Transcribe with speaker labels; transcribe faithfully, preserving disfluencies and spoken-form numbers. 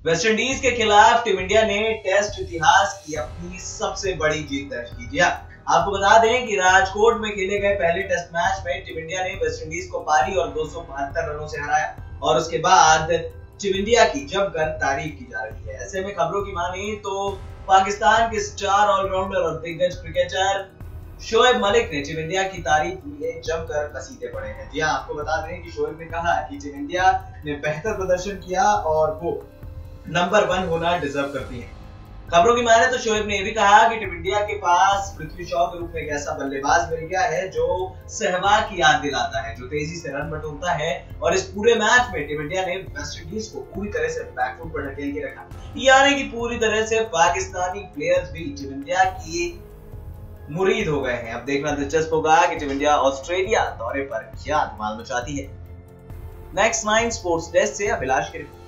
Speaker 1: West Indies के खिलाफ team India ने टेस्ट इतिहास की अपनी सबसे बड़ी जीत दर्ज की। जी हाँ, आपको बता दें कि राजकोट में खेले गए पहले टेस्ट मैच में टीम इंडिया ने वेस्टइंडीज को पारी और दो सौ बहत्तर रनों से हराया और उसके बाद टीम इंडिया की जमकर तारीफ की जा रही है। ऐसे में खबरों की माने तो पाकिस्तान के स्टार ऑलराउंडर और दिग्गज क्रिकेटर शोएब मलिक ने टीम इंडिया की तारीफ में जमकर कसीदे पड़े हैं। जी हाँ, आपको बता दें कि शोएब ने कहा कि टीम इंडिया ने बेहतर प्रदर्शन किया और वो नंबर वन होना डिजर्व करती है। खबरों की माने तो शोएब ने यह भी कहा कि टीम इंडिया के पास पृथ्वी शॉ के रूप में एक ऐसा बल्लेबाज मिल गया है जो सहवाग की याद दिलाता है, जो तेजी से रन बटोरता है और इस पूरे मैच में टीम इंडिया ने वेस्टइंडीज को पूरी तरह से बैकफुट पर ढकेल के रखा, यानी कि पूरी तरह से पाकिस्तानी प्लेयर्स भी टीम इंडिया की मुरीद हो गए हैं। अब देखना दिलचस्प होगा कि टीम इंडिया ऑस्ट्रेलिया दौरे पर क्या धमाल मचाती है। नेक्स्ट नाइन स्पोर्ट्स डेस्क से अभिलाष के